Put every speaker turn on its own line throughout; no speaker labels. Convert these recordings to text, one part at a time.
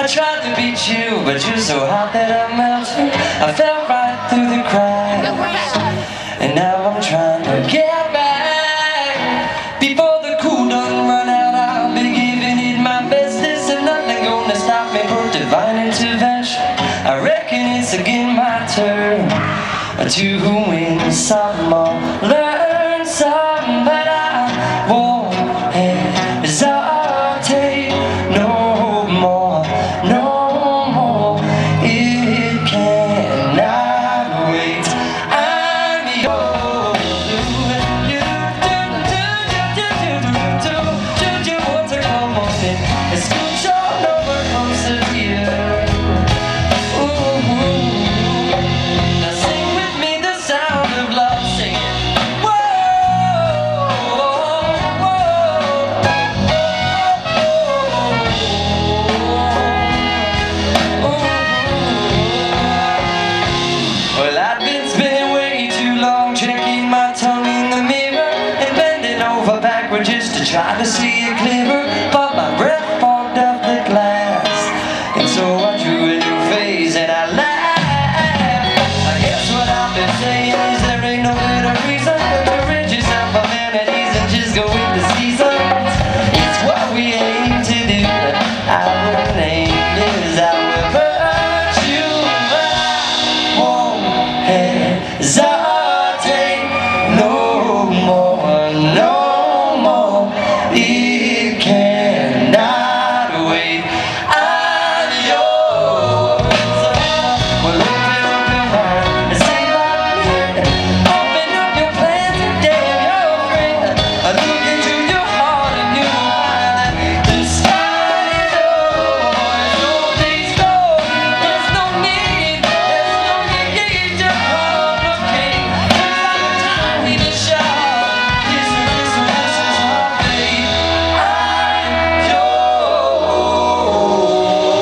I tried to beat you, but you're so hot that I melted. I fell right through the cracks, and now I'm trying to get back. Before the cool done run out, I'll be giving it my best. There's nothing gonna stop me but divine intervention. I reckon it's again my turn to win some more, learn some, but I won't hesitate no more, no more. It cannot wait. I'm yours. You want to come on in? It's good, y'all know we're closer here. Well, I've been spinning way too long, checking my tongue in the mirror and bending over backward just to try to see it clearer. But my breath fogged up the glass, and so I drew a new face and I laughed. I guess what I've been saying is there ain't no better reason but to rid yourself of vanities and just go with the seasons. It's what we aim to do. Our name is our virtue, but I won't hesitate no more, no more. It cannot wait. I'm yours. Well, open up your mind and say like me. Open up your plans and damn your friend. Look into your heart and you will find that the sky is yours. No days go. There's no need to complicate. There's not time we to shout. This is our fate. I'm yours.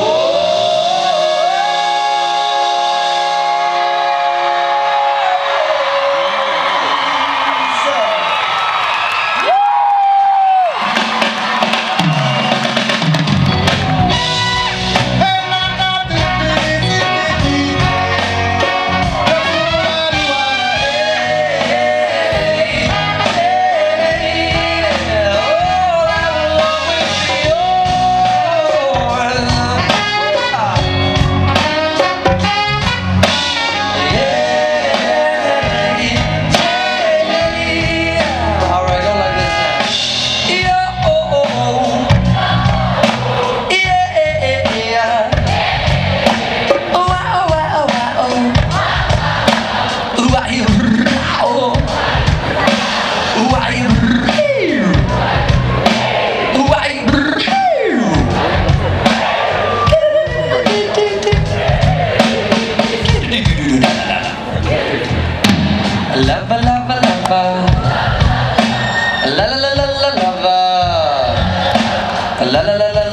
Lava, lava, lava. La la la la la lava. La la la la.